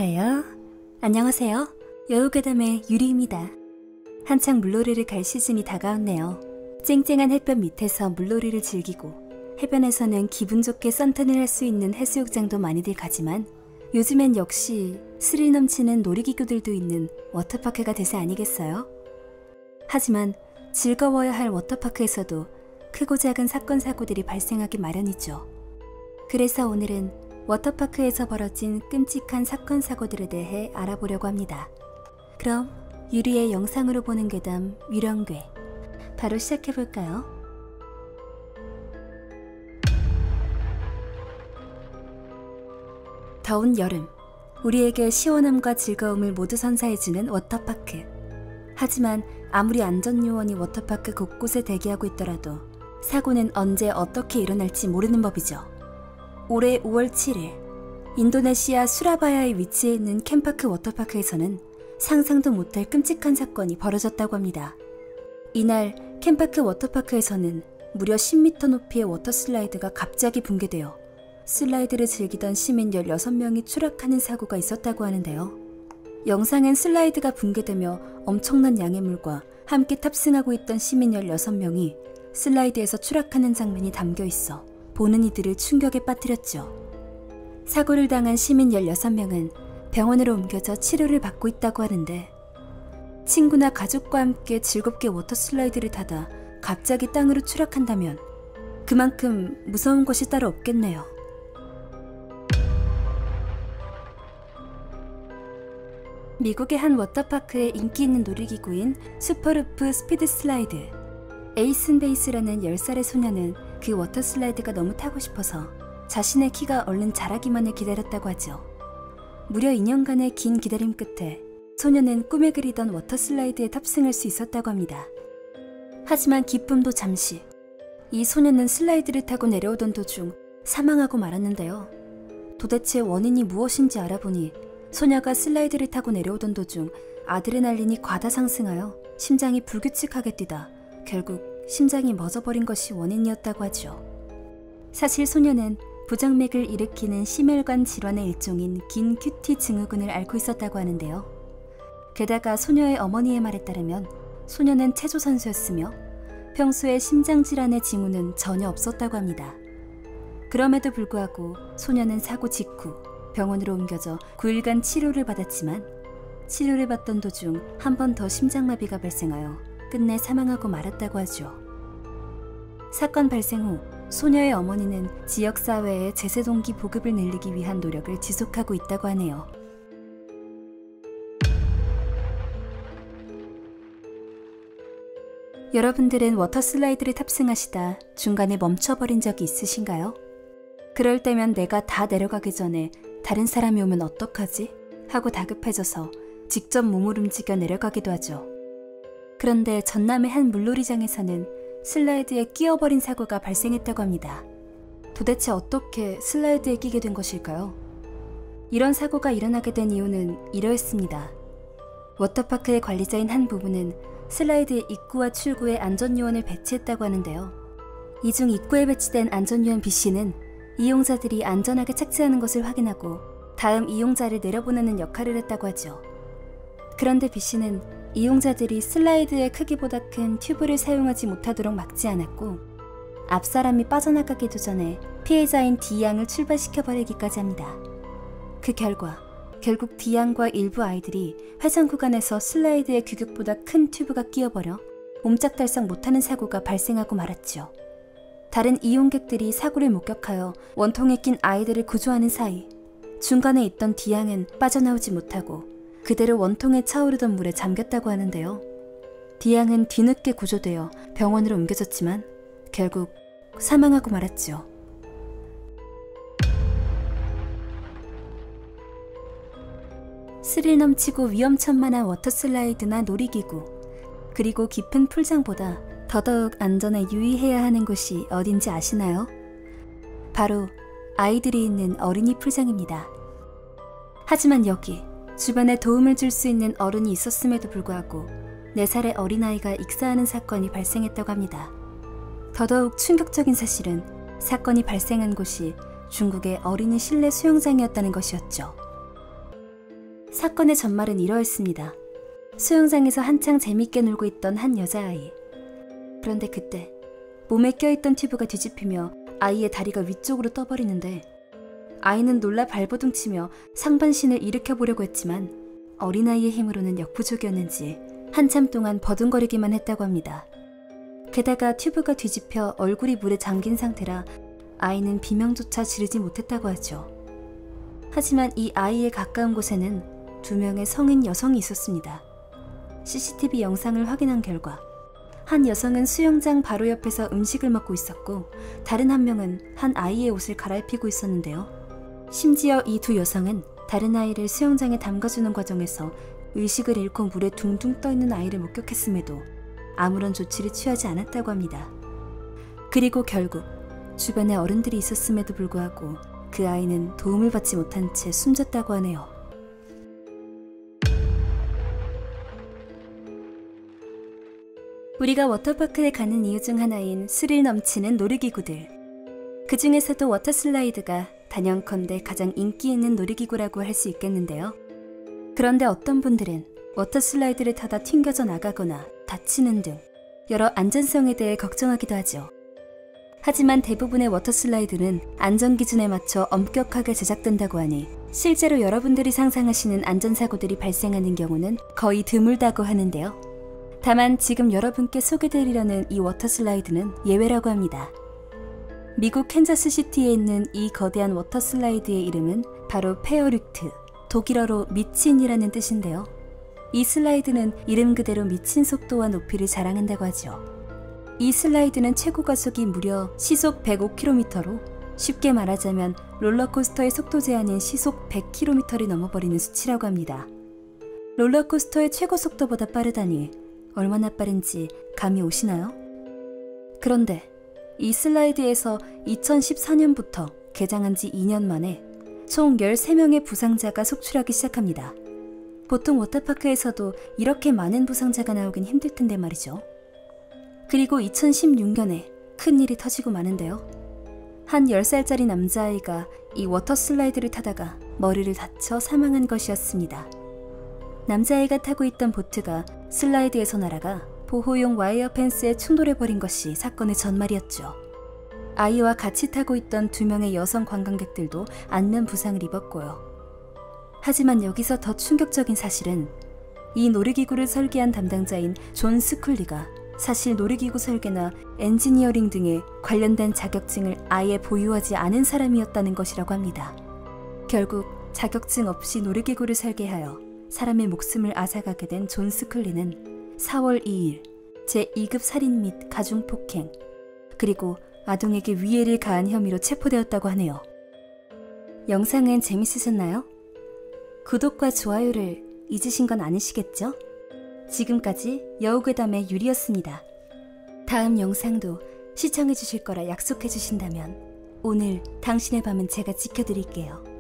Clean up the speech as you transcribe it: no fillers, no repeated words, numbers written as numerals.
하여 안녕하세요. 여우괴담의 유리입니다. 한창 물놀이를 갈 시즌이 다가왔네요. 쨍쨍한 햇볕 밑에서 물놀이를 즐기고 해변에서는 기분 좋게 선탠을 할 수 있는 해수욕장도 많이들 가지만 요즘엔 역시 스릴 넘치는 놀이기구들도 있는 워터파크가 대세 아니겠어요? 하지만 즐거워야 할 워터파크에서도 크고 작은 사건 사고들이 발생하기 마련이죠. 그래서 오늘은 워터파크에서 벌어진 끔찍한 사건 사고들에 대해 알아보려고 합니다. 그럼 유리의 영상으로 보는 괴담 위령괴 바로 시작해볼까요? 더운 여름, 우리에게 시원함과 즐거움을 모두 선사해주는 워터파크. 하지만 아무리 안전요원이 워터파크 곳곳에 대기하고 있더라도 사고는 언제 어떻게 일어날지 모르는 법이죠. 올해 5월 7일 인도네시아 수라바야에 위치해 있는 캔파크 워터파크에서는 상상도 못할 끔찍한 사건이 벌어졌다고 합니다. 이날 캔파크 워터파크에서는 무려 10m 높이의 워터슬라이드가 갑자기 붕괴되어 슬라이드를 즐기던 시민 16명이 추락하는 사고가 있었다고 하는데요. 영상엔 슬라이드가 붕괴되며 엄청난 양의 물과 함께 탑승하고 있던 시민 16명이 슬라이드에서 추락하는 장면이 담겨 있어 보는 이들을 충격에 빠뜨렸죠. 사고를 당한 시민 16명은 병원으로 옮겨져 치료를 받고 있다고 하는데 친구나 가족과 함께 즐겁게 워터슬라이드를 타다 갑자기 땅으로 추락한다면 그만큼 무서운 것이 따로 없겠네요. 미국의 한 워터파크의 인기 있는 놀이기구인 슈퍼루프 스피드슬라이드. 에이슨 베이스라는 10살의 소녀는 그 워터슬라이드가 너무 타고 싶어서 자신의 키가 얼른 자라기만을 기다렸다고 하죠. 무려 2년간의 긴 기다림 끝에 소녀는 꿈에 그리던 워터슬라이드에 탑승할 수 있었다고 합니다. 하지만 기쁨도 잠시. 이 소녀는 슬라이드를 타고 내려오던 도중 사망하고 말았는데요. 도대체 원인이 무엇인지 알아보니 소녀가 슬라이드를 타고 내려오던 도중 아드레날린이 과다 상승하여 심장이 불규칙하게 뛰다 결국 심장이 멎어버린 것이 원인이었다고 하죠. 사실 소녀는 부정맥을 일으키는 심혈관 질환의 일종인 긴 QT 증후군을 앓고 있었다고 하는데요. 게다가 소녀의 어머니의 말에 따르면 소녀는 체조 선수였으며 평소에 심장질환의 징후는 전혀 없었다고 합니다. 그럼에도 불구하고 소녀는 사고 직후 병원으로 옮겨져 9일간 치료를 받았지만 치료를 받던 도중 한 번 더 심장마비가 발생하여 끝내 사망하고 말았다고 하죠. 사건 발생 후 소녀의 어머니는 지역사회의 제세동기 보급을 늘리기 위한 노력을 지속하고 있다고 하네요. 여러분들은 워터슬라이드를 탑승하시다 중간에 멈춰버린 적이 있으신가요? 그럴 때면 내가 다 내려가기 전에 다른 사람이 오면 어떡하지? 하고 다급해져서 직접 몸을 움직여 내려가기도 하죠. 그런데 전남의 한 물놀이장에서는 슬라이드에 끼어버린 사고가 발생했다고 합니다. 도대체 어떻게 슬라이드에 끼게 된 것일까요? 이런 사고가 일어나게 된 이유는 이러했습니다. 워터파크의 관리자인 한 부부는 슬라이드의 입구와 출구에 안전요원을 배치했다고 하는데요. 이 중 입구에 배치된 안전요원 B씨는 이용자들이 안전하게 착지하는 것을 확인하고 다음 이용자를 내려보내는 역할을 했다고 하죠. 그런데 B씨는 이용자들이 슬라이드의 크기보다 큰 튜브를 사용하지 못하도록 막지 않았고 앞 사람이 빠져나가기도 전에 피해자인 D양을 출발시켜버리기까지 합니다. 그 결과 결국 D양과 일부 아이들이 회전 구간에서 슬라이드의 규격보다 큰 튜브가 끼어버려 옴짝달싹 못하는 사고가 발생하고 말았죠. 다른 이용객들이 사고를 목격하여 원통에 낀 아이들을 구조하는 사이 중간에 있던 D양은 빠져나오지 못하고 그대로 원통에 차오르던 물에 잠겼다고 하는데요. D양은 뒤늦게 구조되어 병원으로 옮겨졌지만 결국 사망하고 말았죠. 스릴 넘치고 위험천만한 워터슬라이드나 놀이기구, 그리고 깊은 풀장보다 더더욱 안전에 유의해야 하는 곳이 어딘지 아시나요? 바로 아이들이 있는 어린이 풀장입니다. 하지만 여기 주변에 도움을 줄 수 있는 어른이 있었음에도 불구하고 4살의 어린아이가 익사하는 사건이 발생했다고 합니다. 더더욱 충격적인 사실은 사건이 발생한 곳이 중국의 어린이 실내 수영장이었다는 것이었죠. 사건의 전말은 이러했습니다. 수영장에서 한창 재밌게 놀고 있던 한 여자아이. 그런데 그때 몸에 껴있던 튜브가 뒤집히며 아이의 다리가 위쪽으로 떠버리는데 아이는 놀라 발버둥치며 상반신을 일으켜보려고 했지만 어린아이의 힘으로는 역부족이었는지 한참 동안 버둥거리기만 했다고 합니다. 게다가 튜브가 뒤집혀 얼굴이 물에 잠긴 상태라 아이는 비명조차 지르지 못했다고 하죠. 하지만 이 아이의 가까운 곳에는 2명의 성인 여성이 있었습니다. CCTV 영상을 확인한 결과 한 여성은 수영장 바로 옆에서 음식을 먹고 있었고 다른 한 명은 한 아이의 옷을 갈아입히고 있었는데요. 심지어 이 2 여성은 다른 아이를 수영장에 담가주는 과정에서 의식을 잃고 물에 둥둥 떠있는 아이를 목격했음에도 아무런 조치를 취하지 않았다고 합니다. 그리고 결국 주변에 어른들이 있었음에도 불구하고 그 아이는 도움을 받지 못한 채 숨졌다고 하네요. 우리가 워터파크에 가는 이유 중 하나인 스릴 넘치는 놀이기구들. 그 중에서도 워터슬라이드가 단연컨대 가장 인기 있는 놀이기구라고 할 수 있겠는데요. 그런데 어떤 분들은 워터슬라이드를 타다 튕겨져 나가거나 다치는 등 여러 안전성에 대해 걱정하기도 하죠. 하지만 대부분의 워터슬라이드는 안전기준에 맞춰 엄격하게 제작된다고 하니 실제로 여러분들이 상상하시는 안전사고들이 발생하는 경우는 거의 드물다고 하는데요. 다만 지금 여러분께 소개드리려는 이 워터슬라이드는 예외라고 합니다. 미국 캔자스시티에 있는 이 거대한 워터슬라이드의 이름은 바로 페어륙트, 독일어로 미친이라는 뜻인데요. 이 슬라이드는 이름 그대로 미친 속도와 높이를 자랑한다고 하죠. 이 슬라이드는 최고 가속이 무려 시속 105km로 쉽게 말하자면 롤러코스터의 속도 제한인 시속 100km를 넘어버리는 수치라고 합니다. 롤러코스터의 최고 속도보다 빠르다니 얼마나 빠른지 감이 오시나요? 그런데 이 슬라이드에서 2014년부터 개장한 지 2년 만에 총 13명의 부상자가 속출하기 시작합니다. 보통 워터파크에서도 이렇게 많은 부상자가 나오긴 힘들 텐데 말이죠. 그리고 2016년에 큰일이 터지고 마는데요. 한 10살짜리 남자아이가 이 워터슬라이드를 타다가 머리를 다쳐 사망한 것이었습니다. 남자아이가 타고 있던 보트가 슬라이드에서 날아가 보호용 와이어 펜스에 충돌해버린 것이 사건의 전말이었죠. 아이와 같이 타고 있던 2명의 여성 관광객들도 안면 부상을 입었고요. 하지만 여기서 더 충격적인 사실은 이 놀이기구를 설계한 담당자인 존 스쿨리가 사실 놀이기구 설계나 엔지니어링 등에 관련된 자격증을 아예 보유하지 않은 사람이었다는 것이라고 합니다. 결국 자격증 없이 놀이기구를 설계하여 사람의 목숨을 앗아가게 된 존 스쿨리는 4월 2일 제2급 살인 및 가중폭행 그리고 아동에게 위해를 가한 혐의로 체포되었다고 하네요. 영상은 재밌으셨나요? 구독과 좋아요를 잊으신 건 아니시겠죠? 지금까지 여우괴담의 유리였습니다. 다음 영상도 시청해주실 거라 약속해주신다면 오늘 당신의 밤은 제가 지켜드릴게요.